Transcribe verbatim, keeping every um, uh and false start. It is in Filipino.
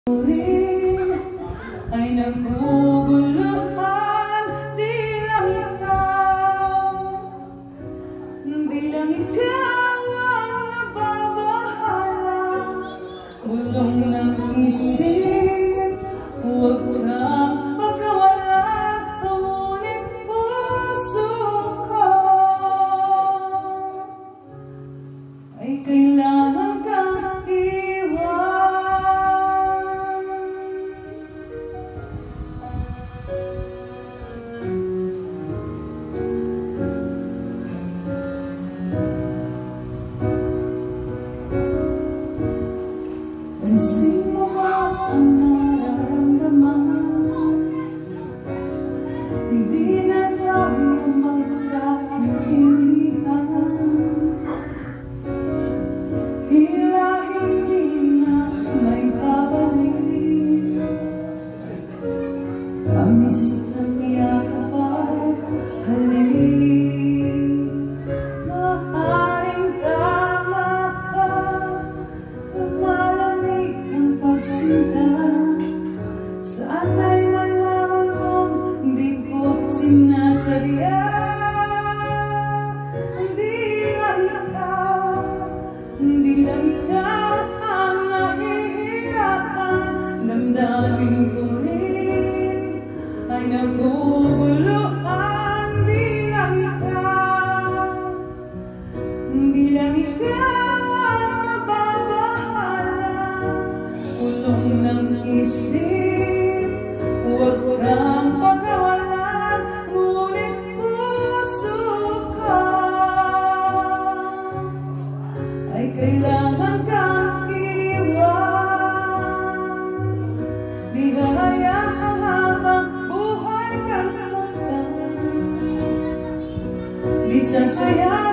Ay naguguluhan, di lang ikaw, di lang ikaw ang nababahala. Bulong ng isip, huwag kang pagkawalan, ngunit puso ko ay kailangan kang iwan. Pansin mo ba ang nararamdaman? Hindi na tayo magkakaintindihan. Tila hindi na may babalik. Amis ng yakap ay halik. Maaaring tama ka, malamig ang pagsinta. Sana'y malaman mong di ko sinasadya. Hindi lang ikaw, hindi lang ikaw ang nahihirapan. Damdamin ko rin ay naguguluhan. Di lang ikaw, hindi lang ikaw ang nababahala. Ulong ng isip, huwag kang pagkawalan, ngunit puso ko ay kailangan kang iwan. Di hahayaan habang buhay kang saktan, di sasayang